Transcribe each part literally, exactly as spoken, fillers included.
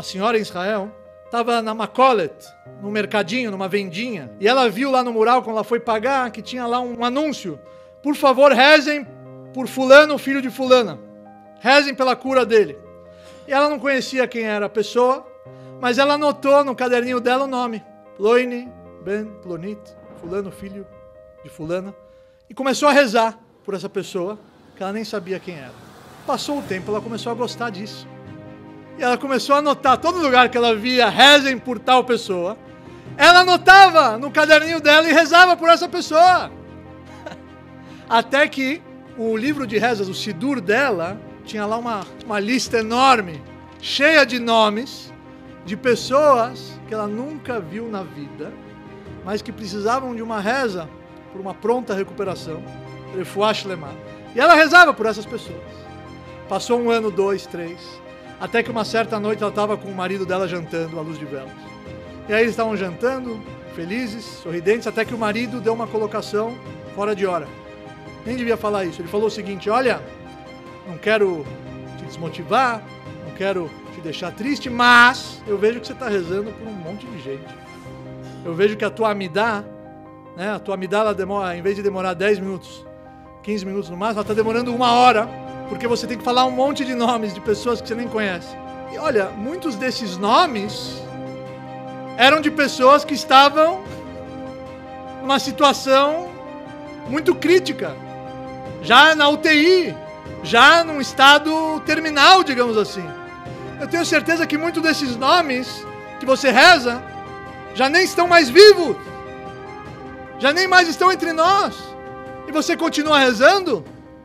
senhora em Israel, estava na Macolet, num mercadinho, numa vendinha, e ela viu lá no mural, quando ela foi pagar, que tinha lá um anúncio: por favor, rezem por fulano, filho de fulana. Rezem pela cura dele. E ela não conhecia quem era a pessoa, mas ela anotou no caderninho dela o nome: Ploini ben Plonit, fulano, filho de fulana. E começou a rezar por essa pessoa, que ela nem sabia quem era. Passou o tempo, ela começou a gostar disso. E ela começou a anotar todo lugar que ela via: rezem por tal pessoa. Ela anotava no caderninho dela e rezava por essa pessoa. Até que o livro de rezas, o Sidur dela, tinha lá uma, uma lista enorme, cheia de nomes, de pessoas que ela nunca viu na vida, mas que precisavam de uma reza por uma pronta recuperação, refuah shlema. E ela rezava por essas pessoas. Passou um ano, dois, três, até que uma certa noite ela estava com o marido dela jantando à luz de velas. E aí eles estavam jantando, felizes, sorridentes, até que o marido deu uma colocação fora de hora. Nem devia falar isso. Ele falou o seguinte: olha, não quero te desmotivar, não quero te deixar triste, mas eu vejo que você está rezando por um monte de gente. Eu vejo que a tua amidá, né, a tua amidá, ela demora, em vez de demorar dez minutos, quinze minutos no máximo, ela está demorando uma hora, porque você tem que falar um monte de nomes de pessoas que você nem conhece. E olha, muitos desses nomes eram de pessoas que estavam numa situação muito crítica, já na U T I, já num estado terminal, digamos assim. Eu tenho certeza que muitos desses nomes que você reza já nem estão mais vivos, já nem mais estão entre nós, e você continua rezando?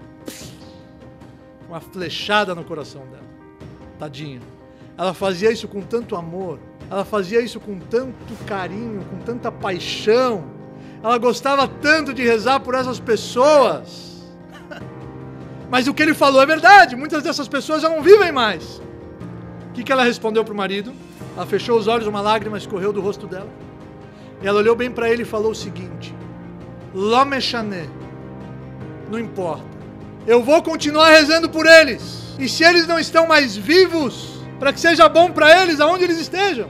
Uma flechada no coração dela, tadinha. Ela fazia isso com tanto amor, ela fazia isso com tanto carinho, com tanta paixão, ela gostava tanto de rezar por essas pessoas. Mas o que ele falou é verdade, muitas dessas pessoas já não vivem mais. O que, que ela respondeu para o marido? Ela fechou os olhos, uma lágrima escorreu do rosto dela. E ela olhou bem para ele e falou o seguinte: Lo meshane, não importa, eu vou continuar rezando por eles. E se eles não estão mais vivos, para que seja bom para eles aonde eles estejam.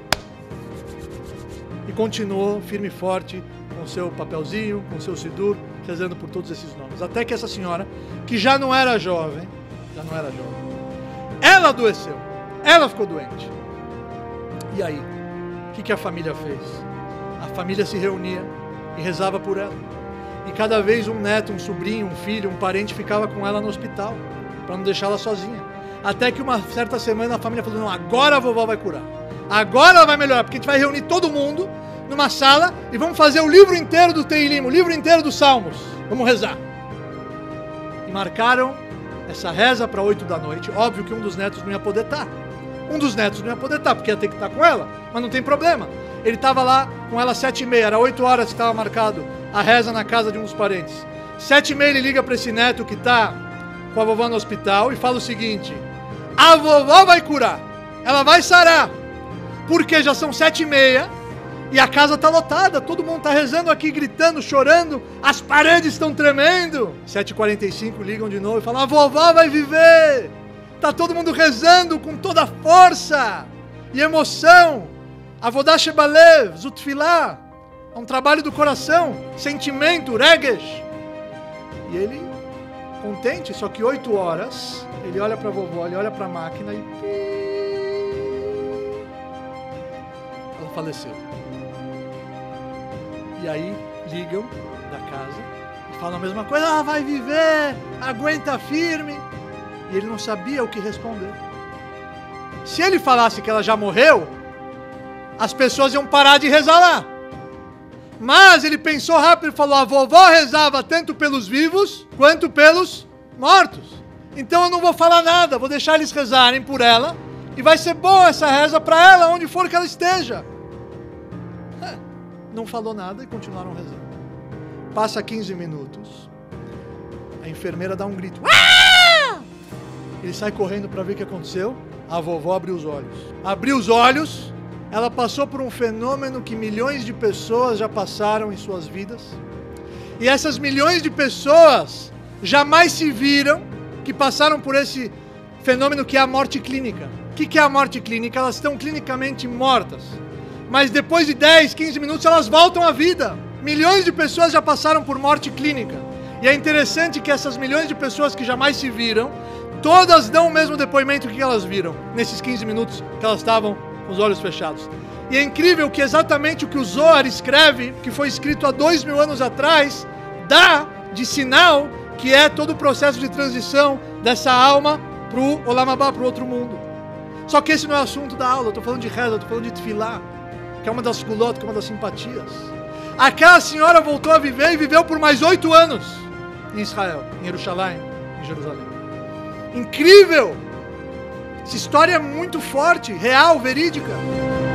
E continuou firme e forte, com seu papelzinho, com seu sidur, rezando por todos esses nomes. Até que essa senhora, que já não era jovem, já não era jovem, ela adoeceu, ela ficou doente. E aí, o que, que a família fez? A família se reunia e rezava por ela. E cada vez um neto, um sobrinho, um filho, um parente ficava com ela no hospital, para não deixá-la sozinha. Até que uma certa semana a família falou: não, agora a vovó vai curar, agora ela vai melhorar, porque a gente vai reunir todo mundo numa sala e vamos fazer o livro inteiro do Teilim, o livro inteiro dos Salmos. Vamos rezar. E marcaram essa reza para oito da noite. Óbvio que um dos netos não ia poder estar. Um dos netos não ia poder estar, porque ia ter que estar com ela. Mas não tem problema. Ele estava lá com ela às sete e meia. Era oito horas que estava marcado a reza na casa de um dos parentes. Sete e meia ele liga para esse neto que está com a vovó no hospital e fala o seguinte: a vovó vai curar. Ela vai sarar. Porque já são sete e meia. E a casa está lotada, todo mundo está rezando aqui, gritando, chorando, as paredes estão tremendo. sete e quarenta e cinco ligam de novo e falam: a vovó vai viver. Está todo mundo rezando com toda a força e emoção. Avodah shebalev, zutfilá. É um trabalho do coração, sentimento, regesh. E ele, contente, só que oito horas, ele olha para a vovó, ele olha para a máquina e... ela faleceu. E aí ligam da casa e falam a mesma coisa: ela vai viver, aguenta firme. E ele não sabia o que responder. Se ele falasse que ela já morreu, as pessoas iam parar de rezar lá. Mas ele pensou rápido e falou: a vovó rezava tanto pelos vivos quanto pelos mortos. Então eu não vou falar nada, vou deixar eles rezarem por ela e vai ser bom essa reza para ela, onde for que ela esteja. Não falou nada e continuaram rezando. Passa quinze minutos. A enfermeira dá um grito. Ah! Ele sai correndo para ver o que aconteceu. A vovó abriu os olhos. Abriu os olhos. Ela passou por um fenômeno que milhões de pessoas já passaram em suas vidas. E essas milhões de pessoas jamais se viram que passaram por esse fenômeno que é a morte clínica. que, que é a morte clínica? Elas estão clinicamente mortas. Mas depois de dez, quinze minutos elas voltam à vida. Milhões de pessoas já passaram por morte clínica. E é interessante que essas milhões de pessoas que jamais se viram, todas dão o mesmo depoimento que elas viram, nesses quinze minutos que elas estavam com os olhos fechados. E é incrível que exatamente o que o Zohar escreve, que foi escrito há dois mil anos atrás, dá de sinal que é todo o processo de transição dessa alma para o Olam Abá, para o outro mundo. Só que esse não é o assunto da aula, eu estou falando de reza, eu estou falando de tefilá, que é uma das kulot, que é uma das simpatias. Aquela senhora voltou a viver e viveu por mais oito anos em Israel, em Jerusalém, em Jerusalém. Incrível! Essa história é muito forte, real, verídica.